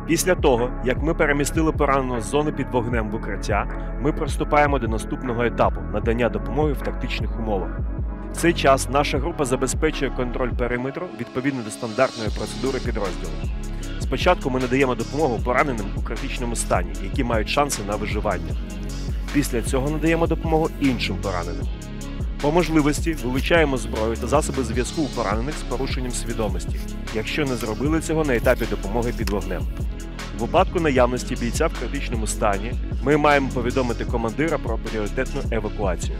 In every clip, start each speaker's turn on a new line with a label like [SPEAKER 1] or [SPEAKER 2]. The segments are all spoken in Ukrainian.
[SPEAKER 1] Після того, як ми перемістили пораненого з зони під вогнем в укриття, ми приступаємо до наступного етапу – надання допомоги в тактичних умовах. В цей час наша група забезпечує контроль периметру відповідно до стандартної процедури підрозділу. Спочатку ми надаємо допомогу пораненим у критичному стані, які мають шанси на виживання. Після цього надаємо допомогу іншим пораненим. По можливості вилучаємо зброю та засоби зв'язку у поранених з порушенням свідомості, якщо не зробили цього на етапі допомоги під вогнем. У випадку наявності бійця в критичному стані ми маємо повідомити командира про пріоритетну евакуацію.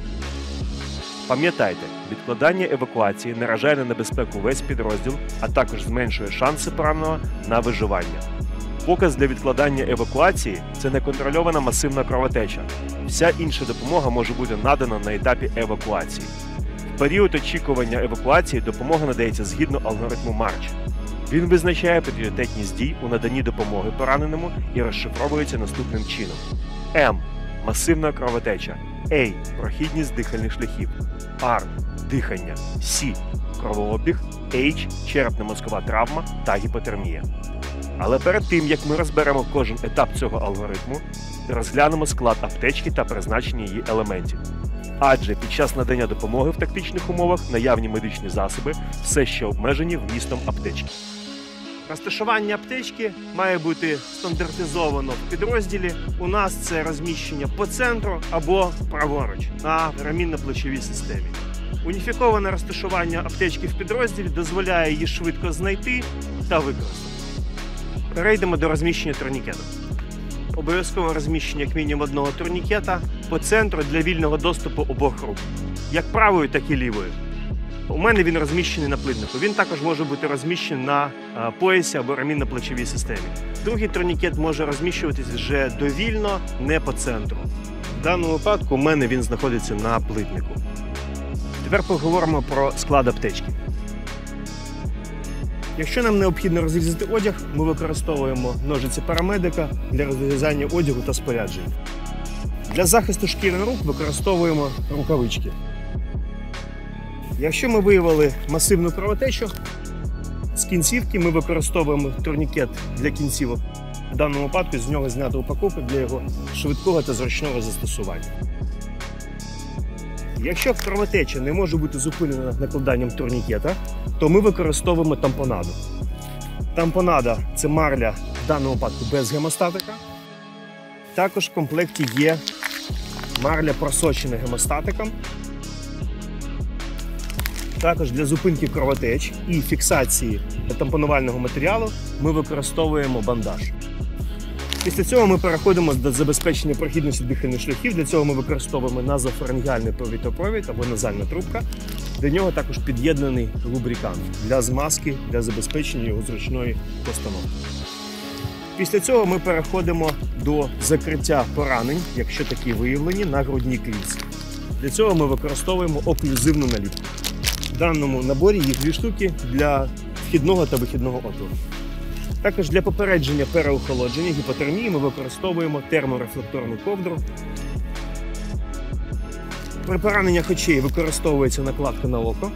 [SPEAKER 1] Пам'ятайте, відкладання евакуації наражає на небезпеку весь підрозділ, а також зменшує шанси пораненого на виживання. Показ для відкладання евакуації – це неконтрольована масивна кровотеча. Вся інша допомога може бути надана на етапі евакуації. В період очікування евакуації допомога надається згідно алгоритму Марч. Він визначає пріоритетність дій у наданні допомоги пораненому і розшифровується наступним чином. М – масивна кровотеча. А – прохідність дихальних шляхів. Р – дихання. С – кровообіг. H – черепно-мозкова травма та гіпотермія. Але перед тим, як ми розберемо кожен етап цього алгоритму, розглянемо склад аптечки та призначення її елементів. Адже під час надання допомоги в тактичних умовах наявні медичні засоби все ще обмежені вмістом аптечки.
[SPEAKER 2] Розташування аптечки має бути стандартизовано в підрозділі. У нас це розміщення по центру або праворуч на рамінно-плечовій системі. Уніфіковане розташування аптечки в підрозділі дозволяє її швидко знайти та використати. Перейдемо до розміщення турнікету. Обов'язкове розміщення як мінімум одного турнікета по центру для вільного доступу обох рук, як правою, так і лівою. У мене він розміщений на плитнику. Він також може бути розміщений на поясі або рамінно-плечовій системі. Другий турнікет може розміщуватись вже довільно, не по центру. В даному випадку у мене він знаходиться на плитнику. Тепер поговоримо про склад аптечки. Якщо нам необхідно розрізати одяг, ми використовуємо ножиці парамедика для розрізання одягу та спорядження. Для захисту шкіри рук використовуємо рукавички. Якщо ми виявили масивну кровотечу, з кінцівки ми використовуємо турнікет для кінцівок. В даному випадку з нього знято упаковку для його швидкого та зручного застосування. Якщо кровотеча не може бути зупинена накладанням турнікета, то ми використовуємо тампонаду. Тампонада – це марля, в даному випадку без гемостатика. Також в комплекті є марля просочена гемостатиком. Також для зупинки кровотеч і фіксації тампонувального матеріалу ми використовуємо бандаж. Після цього ми переходимо до забезпечення прохідності дихальних шляхів. Для цього ми використовуємо назофарингеальний повітряпровід або назальна трубка. До нього також під'єднаний лубрикант для змазки, для забезпечення його зручної постановки. Після цього ми переходимо до закриття поранень, якщо такі виявлені, на грудній клітці. Для цього ми використовуємо оклюзивну наліпку. В даному наборі їх 2 штуки для вхідного та вихідного отвору. Також для попередження переохолодження, гіпотермії ми використовуємо терморефлекторну ковдру. При пораненнях очей використовується накладка на око.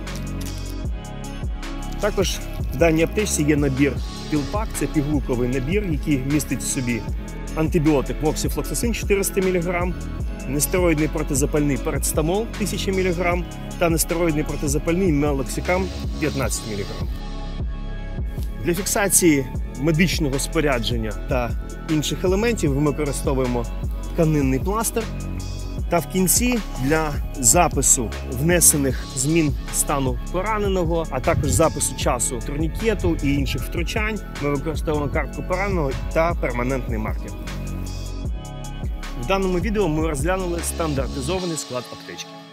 [SPEAKER 2] Також в даній аптечці є набір пілпак, це пігулковий набір, який містить в собі антибіотик моксифлоксацин 400 мг, нестероїдний протизапальний парацетамол 1000 мг та нестероїдний протизапальний мелоксикам 15 мг. Для фіксації медичного спорядження та інших елементів ми використовуємо тканинний пластир. Та в кінці для запису внесених змін стану пораненого, а також запису часу турнікету і інших втручань ми використовуємо картку пораненого та перманентний маркер. В даному відео ми розглянули стандартизований склад аптечки.